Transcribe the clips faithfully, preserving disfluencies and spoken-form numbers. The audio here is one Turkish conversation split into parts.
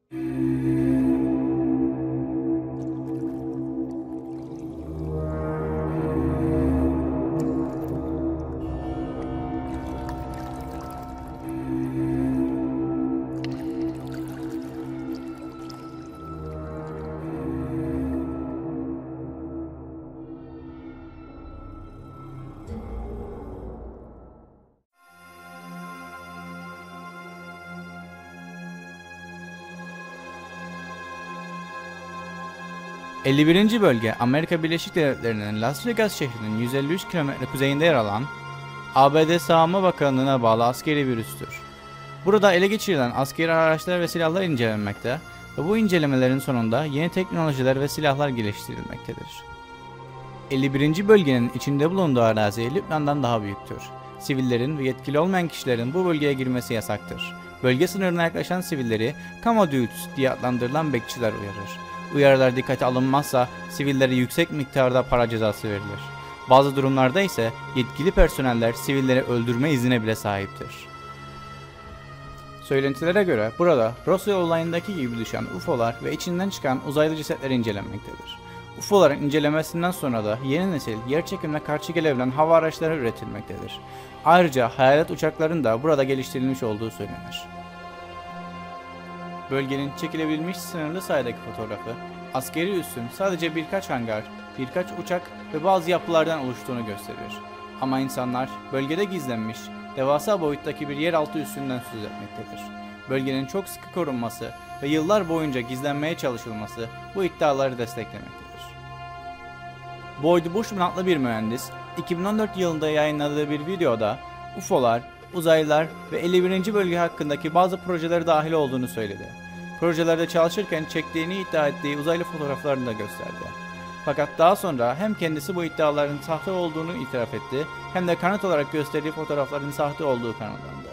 elli birinci bölge Amerika Birleşik Devletleri'nin Las Vegas şehrinin yüz elli üç kilometre kuzeyinde yer alan A B D Savunma Bakanlığı'na bağlı askeri bir üstür. Burada ele geçirilen askeri araçlar ve silahlar incelenmekte ve bu incelemelerin sonunda yeni teknolojiler ve silahlar geliştirilmektedir. elli birinci bölgenin içinde bulunduğu arazi Lübnan'dan daha büyüktür. Sivillerin ve yetkili olmayan kişilerin bu bölgeye girmesi yasaktır. Bölge sınırına yaklaşan sivilleri Commodutes diye adlandırılan bekçiler uyarır. Uyarılar dikkate alınmazsa sivillere yüksek miktarda para cezası verilir. Bazı durumlarda ise yetkili personeller sivilleri öldürme iznine bile sahiptir. Söylentilere göre burada Roswell olayındaki gibi düşen U F O'lar ve içinden çıkan uzaylı cesetler incelenmektedir. U F O'ların incelemesinden sonra da yeni nesil yerçekimine karşı gelebilen hava araçları üretilmektedir. Ayrıca hayalet uçakların da burada geliştirilmiş olduğu söylenir. Bölgenin çekilebilmiş sınırlı sayıdaki fotoğrafı, askeri üssün sadece birkaç hangar, birkaç uçak ve bazı yapılardan oluştuğunu gösterir. Ama insanlar bölgede gizlenmiş, devasa boyuttaki bir yeraltı üssünden söz etmektedir. Bölgenin çok sıkı korunması ve yıllar boyunca gizlenmeye çalışılması bu iddiaları desteklemektedir. Boyd Bushman adlı bir mühendis, iki bin on dört yılında yayınladığı bir videoda U F O'lar, uzaylılar ve elli birinci bölge hakkındaki bazı projeleri dahil olduğunu söyledi. Projelerde çalışırken çektiğini iddia ettiği uzaylı fotoğraflarını da gösterdi. Fakat daha sonra hem kendisi bu iddiaların sahte olduğunu itiraf etti, hem de kanıt olarak gösterdiği fotoğrafların sahte olduğu kanıtlandı.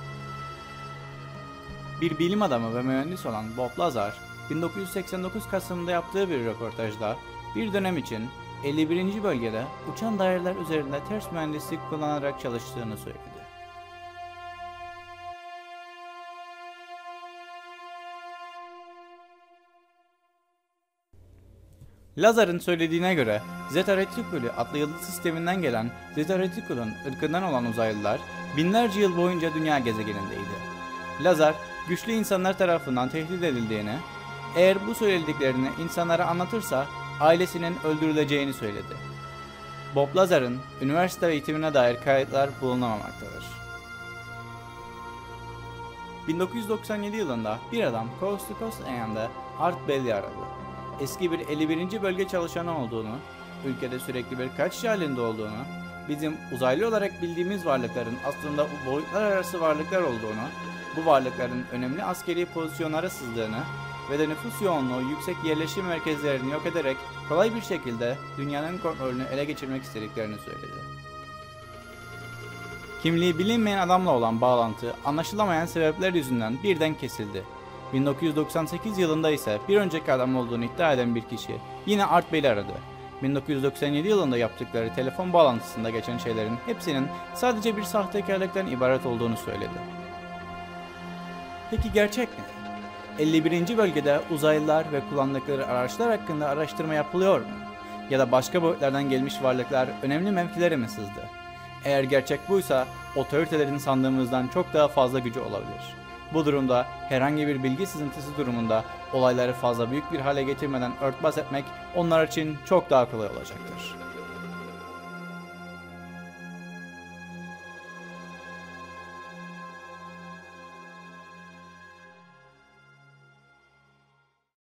Bir bilim adamı ve mühendis olan Bob Lazar, bin dokuz yüz seksen dokuz Kasım'da yaptığı bir röportajda bir dönem için elli birinci bölgede uçan daireler üzerinde ters mühendislik kullanarak çalıştığını söyledi. Lazar'ın söylediğine göre Zeta Reticuli adlı yıldız sisteminden gelen Zeta Reticulum ırkından olan uzaylılar binlerce yıl boyunca dünya gezegenindeydi. Lazar, güçlü insanlar tarafından tehdit edildiğini, eğer bu söylediklerini insanlara anlatırsa ailesinin öldürüleceğini söyledi. Bob Lazar'ın üniversite eğitimine dair kayıtlar bulunamamaktadır. bin dokuz yüz doksan yedi yılında bir adam Coast to Coast A M'de Art Bell'i aradı. Eski bir elli birinci bölge çalışanı olduğunu, ülkede sürekli bir kaçış halinde olduğunu, bizim uzaylı olarak bildiğimiz varlıkların aslında boyutlar arası varlıklar olduğunu, bu varlıkların önemli askeri pozisyonlara sızdığını ve de nüfus yoğunluğu yüksek yerleşim merkezlerini yok ederek kolay bir şekilde dünyanın kontrolünü ele geçirmek istediklerini söyledi. Kimliği bilinmeyen adamla olan bağlantı anlaşılamayan sebepler yüzünden birden kesildi. bin dokuz yüz doksan sekiz yılında ise bir önceki adam olduğunu iddia eden bir kişi yine Art Bell'i aradı. bin dokuz yüz doksan yedi yılında yaptıkları telefon bağlantısında geçen şeylerin hepsinin sadece bir sahtekarlıktan ibaret olduğunu söyledi. Peki gerçek ne? elli birinci bölgede uzaylılar ve kullandıkları araçlar hakkında araştırma yapılıyor mu? Ya da başka boyutlardan gelmiş varlıklar önemli mevkilere mi sızdı? Eğer gerçek buysa otoritelerin sandığımızdan çok daha fazla gücü olabilir. Bu durumda herhangi bir bilgi sızıntısı durumunda olayları fazla büyük bir hale getirmeden örtbas etmek onlar için çok daha kolay olacaktır.